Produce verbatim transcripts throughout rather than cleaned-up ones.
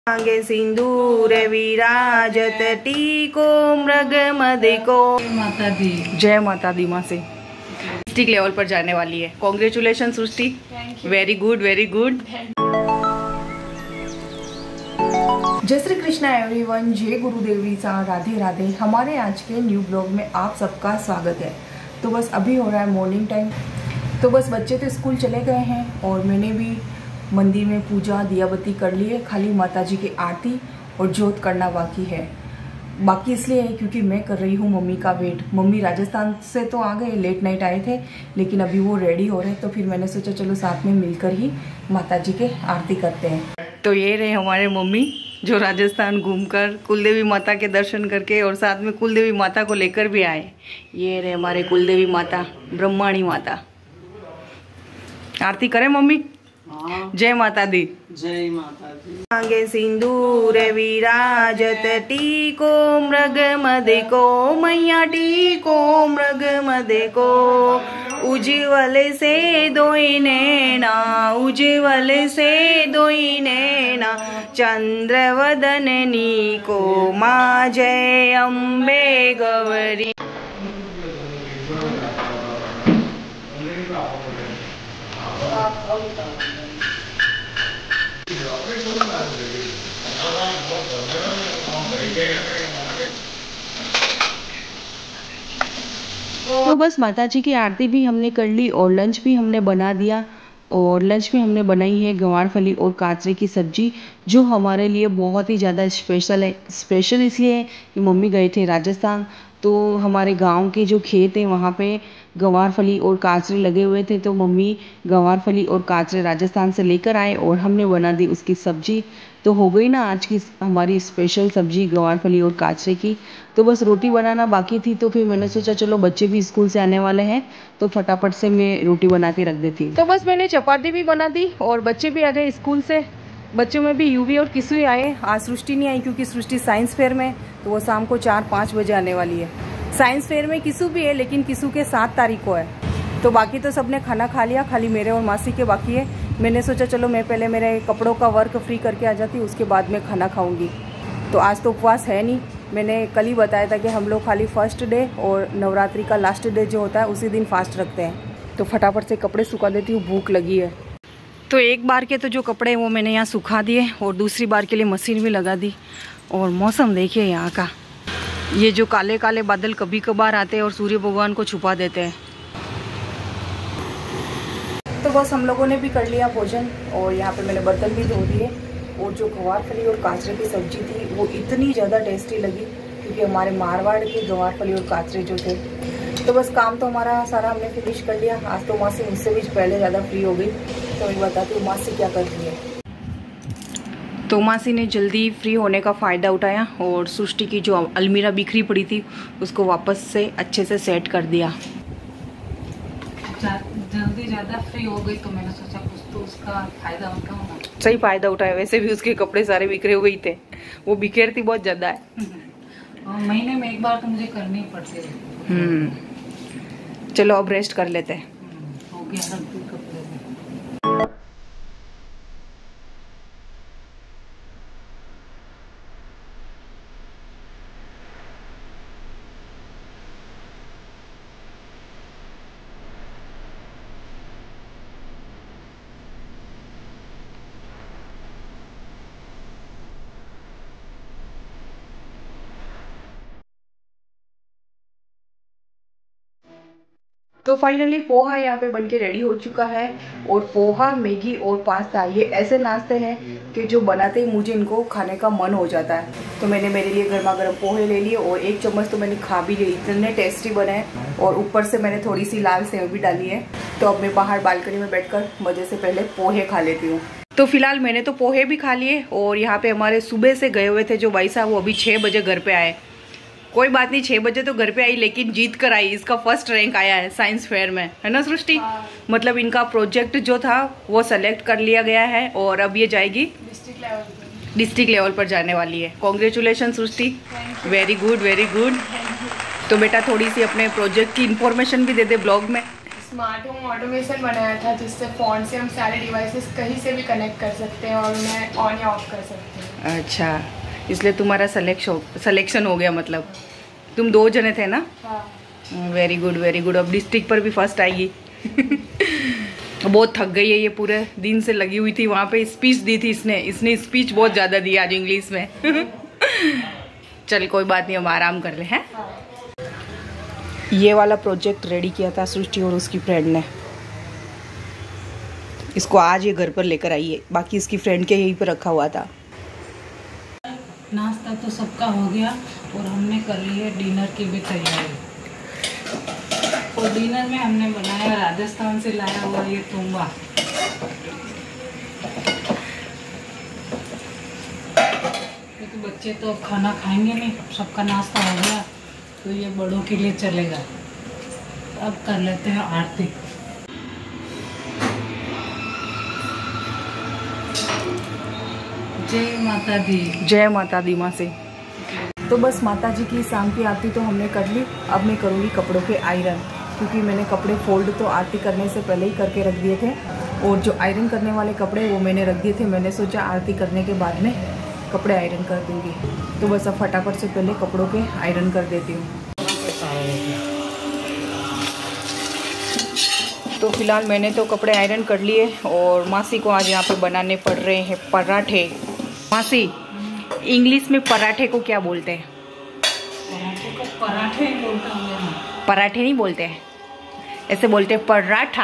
आगे सिंदूर विराजत टीको मृग मदिको। माता दी जय माता दी माँ से डिस्ट्रिक्ट लेवल पर जाने वाली है। Congratulation Srishti, very good very good. जय श्री कृष्णा एवरीवन, जय गुरुदेवी सा, राधे राधे। हमारे आज के न्यू ब्लॉग में आप सबका स्वागत है। तो बस अभी हो रहा है मॉर्निंग टाइम, तो बस बच्चे तो स्कूल चले गए हैं और मैंने भी मंदिर में पूजा दिया बत्ती कर ली है। खाली माता जी की आरती और जोत करना बाकी है। बाकी इसलिए है क्योंकि मैं कर रही हूँ मम्मी का वेट। मम्मी राजस्थान से तो आ गए, लेट नाइट आए थे, लेकिन अभी वो रेडी हो रहे हैं, तो फिर मैंने सोचा चलो साथ में मिलकर ही माता जी के आरती करते हैं। तो ये रहे हमारे मम्मी जो राजस्थान घूमकर कुलदेवी माता के दर्शन करके और साथ में कुलदेवी माता को लेकर भी आए। ये रहे हमारे कुलदेवी माता ब्रह्माणी माता। आरती करें मम्मी? जय माता दी। जय माता दी। आगे सिंदूर विराजत टीको मृग मदिको, मैया टीको मृग मदिको। उज्ज्वल से दोई नैना, उज्ज्वल से दोई नैना, चंद्रवदननी को माँ जय अम्बे गौरी। तो बस माता जी की आरती भी हमने कर ली और लंच भी हमने बना दिया। और लंच में हमने बनाई है गंवार फली और काजरे की सब्जी, जो हमारे लिए बहुत ही ज़्यादा स्पेशल है। स्पेशल इसलिए है कि मम्मी गए थे राजस्थान, तो हमारे गांव के जो खेत हैं वहाँ पे गंवार फली और काजरे लगे हुए थे, तो मम्मी गंवार फली और काजरे राजस्थान से लेकर आए और हमने बना दी उसकी सब्जी। तो हो गई ना आज की हमारी स्पेशल सब्जी गंवार फली और काजरे की। तो बस रोटी बनाना बाकी थी, तो फिर मैंने सोचा चलो बच्चे भी स्कूल से आने वाले हैं तो फटाफट से मैं रोटी बना के रख देती। तो बस मैंने चपाती भी बना दी और बच्चे भी आ गए स्कूल से। बच्चों में भी यूवी और किसु आए। आज सृष्टि नहीं आई क्योंकि सृष्टि साइंस फेयर में, तो वो शाम को चार पाँच बजे आने वाली है। साइंस फेयर में किसु भी है, लेकिन किसु के सात तारीख को है। तो बाकी तो सबने खाना खा लिया, खाली मेरे और मासी के बाकी है। मैंने सोचा चलो मैं पहले मेरे कपड़ों का वर्क फ्री करके आ जाती, उसके बाद में खाना खाऊंगी। तो आज तो उपवास है नहीं। मैंने कल ही बताया था कि हम लोग खाली फर्स्ट डे और नवरात्रि का लास्ट डे जो होता है उसी दिन फास्ट रखते हैं। तो फटाफट से कपड़े सुखा देती हूँ, भूख लगी है। तो एक बार के तो जो कपड़े हैं वो मैंने यहाँ सुखा दिए और दूसरी बार के लिए मशीन भी लगा दी। और मौसम देखिए यहाँ का, ये जो काले काले बादल कभी कभार आते हैं और सूर्य भगवान को छुपा देते हैं। तो बस हम लोगों ने भी कर लिया भोजन और यहाँ पे मैंने बर्तन भी धो दिए। और जो गंवार फली और काजरे की सब्जी थी वो इतनी ज़्यादा टेस्टी लगी क्योंकि हमारे मारवाड़ के गंवार फली और काजरे जो थे। तो बस काम तो हमारा सारा हमने फिनिश कर लिया। आज तो मासी मुझसे भी पहले ज़्यादा फ्री हो गई। तो मैं बताती हूँ मासी क्या कर रही है। तो मासी ने जल्दी फ्री होने का फ़ायदा उठाया और सृष्टि की जो अलमीरा बिखरी पड़ी थी उसको वापस से अच्छे से सेट कर दिया। जल्दी ज़्यादा फ्री हो गई तो मैंने सोचा कुछ तो उसका फायदा उठाऊँ। सही फायदा उठाया। वैसे भी उसके कपड़े सारे बिखरे हुए ही थे, वो बिखेरती बहुत ज़्यादा है। महीने में एक बार तो मुझे करनी ही पड़ती है। हम्म चलो अब रेस्ट कर लेते हैं। हो गया कपड़े में। तो फाइनली पोहा यहाँ पे बनके रेडी हो चुका है। और पोहा, मैगी और पास्ता ये ऐसे नाश्ते हैं कि जो बनाते ही मुझे इनको खाने का मन हो जाता है। तो मैंने मेरे लिए गर्मा गर्म पोहे ले लिए और एक चम्मच तो मैंने खा भी लिए, इतने टेस्टी बने हैं। और ऊपर से मैंने थोड़ी सी लाल सेव भी डाली है। तो अब मैं बाहर बालकनी में बैठकर मजे से पहले पोहे खा लेती हूँ। तो फिलहाल मैंने तो पोहे भी खा लिए और यहाँ पे हमारे सुबह से गए हुए थे जो भाई साहब, वो अभी छः बजे घर पे आए। कोई बात नहीं, छः बजे तो घर पे आई लेकिन जीत कर आई। इसका फर्स्ट रैंक आया है साइंस फेयर में, है ना सृष्टि? मतलब इनका प्रोजेक्ट जो था वो सेलेक्ट कर लिया गया है और अब ये जाएगी डिस्ट्रिक्ट लेवल डिस्ट्रिक्ट लेवल पर जाने वाली है। Congratulation Srishti, very good very good. तो बेटा थोड़ी सी अपने प्रोजेक्ट की इंफॉर्मेशन भी दे दे ब्लॉग में। स्मार्ट होम ऑटोमेशन बनाया था जिससे फ़ोन से हम सारे डिवाइसेस कहीं से भी कनेक्ट कर सकते हैं और उन्हें ऑन या ऑफ कर सकते हैं। अच्छा, इसलिए तुम्हारा सिलेक्शन सिलेक्शन हो गया। मतलब तुम दो जने थे ना? Very good very good. अब डिस्ट्रिक्ट पर भी फर्स्ट आएगी। बहुत थक गई है ये, पूरे दिन से लगी हुई थी वहाँ पे। स्पीच दी थी इसने इसने स्पीच बहुत ज़्यादा दी आज इंग्लिश में। चल कोई बात नहीं, हम आराम कर ले हैं। ये वाला प्रोजेक्ट रेडी किया था सृष्टि और उसकी फ्रेंड ने। इसको आज ये घर पर लेकर आई है, बाकी इसकी फ्रेंड के यहीं पर रखा हुआ था। नाश्ता तो सबका हो गया और हमने कर ली है डिनर की भी तैयारी। और डिनर में हमने बनाया राजस्थान से लाया हुआ ये तुम्बा। क्योंकि तो बच्चे तो अब खाना खाएंगे नहीं, सबका नाश्ता हो गया तो ये बड़ों के लिए चलेगा। अब कर लेते हैं आरती। जय माता दी। जय माता दी माँ से। तो बस माता जी की शाम की आरती तो हमने कर ली। अब मैं करूँगी कपड़ों के आयरन, क्योंकि मैंने कपड़े फोल्ड तो आरती करने से पहले ही करके रख दिए थे, और जो आयरन करने वाले कपड़े वो मैंने रख दिए थे। मैंने सोचा आरती करने के बाद में कपड़े आयरन कर दूँगी। तो बस अब फटाफट से पहले कपड़ों के आयरन कर देती हूँ। तो फिलहाल मैंने तो कपड़े आयरन कर लिए, और मासी को आज यहाँ पे बनाने पड़ रहे हैं पराठे। मासी, इंग्लिश में पराठे को क्या बोलते हैं? पराठे को पराठे ही बोलता हूँ मैं। पराठे नहीं बोलते हैं, ऐसे बोलते हैं पराठा।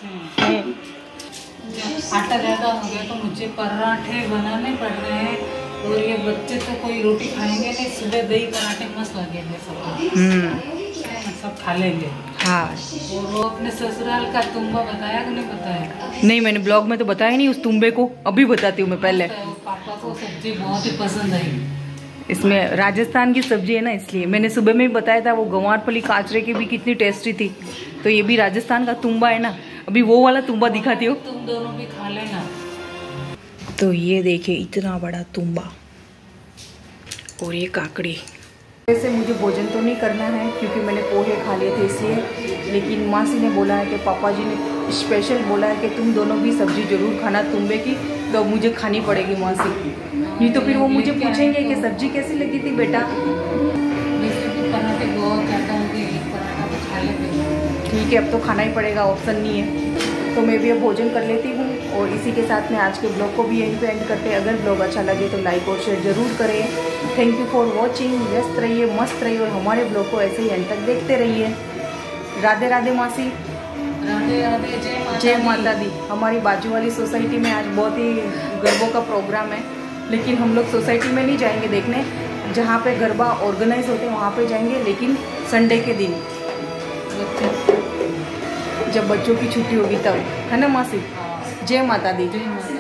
आटा ज़्यादा हो गया तो मुझे पराठे बनाने पड़ रहे हैं, और ये बच्चे तो कोई रोटी खाएंगे नहीं। सुबह दही पराठे मस्त लगेंगे सबको, सब खा लेंगे। हाँ। और वो अपने ससुराल का तुम्बा बताया कि नहीं बताया? नहीं, मैंने ब्लॉग में तो बताया नहीं उस तुम्बे को, अभी बताती हूँ मैं पहले। तो पापा को सब्जी बहुत ही पसंद आई। इसमें राजस्थान की सब्जी है ना, इसलिए मैंने सुबह में भी बताया था। वो गंवार फली काचरे की भी कितनी टेस्टी थी, तो ये भी राजस्थान का तुम्बा है ना। अभी वो वाला तुम्बा दिखाती हो, तुम दोनों भी खा लेना। तो ये देखिए इतना बड़ा तुम्बा, और ये काकड़ी। वैसे मुझे भोजन तो नहीं करना है क्योंकि मैंने पोहे खा लिए थे इसलिए, लेकिन मासी ने बोला है कि पापा जी ने स्पेशल बोला है कि तुम दोनों भी सब्जी जरूर खाना तुम्बे की, तो मुझे खानी पड़ेगी मासी। नहीं तो फिर वो मुझे पूछेंगे कि सब्जी कैसी लगी थी बेटा। पराठे बहुत ज़्यादा हो गए, एक पराठा तो खा लेते। ठीक है, अब तो खाना ही पड़ेगा, ऑप्शन नहीं है। तो मैं भी अब भोजन कर लेती हूँ, और इसी के साथ में आज के ब्लॉग को भी यहीं पे एंड करते हैं। अगर ब्लॉग अच्छा लगे तो लाइक और शेयर ज़रूर करें। Thank you for watching. व्यस्त रहिए, मस्त रहिए, और हमारे ब्लॉग को ऐसे ही एंड तक देखते रहिए। राधे राधे मासी। राधे राधे। जय माता जय माता दी। हमारी बाजू वाली सोसाइटी में आज बहुत ही गरबों का प्रोग्राम है, लेकिन हम लोग सोसाइटी में नहीं जाएंगे देखने। जहाँ पे गरबा ऑर्गेनाइज होते हैं वहाँ पे जाएंगे, लेकिन संडे के दिन, जब बच्चों की छुट्टी होगी तब, है ना मासी? जय माता दी। जय माता।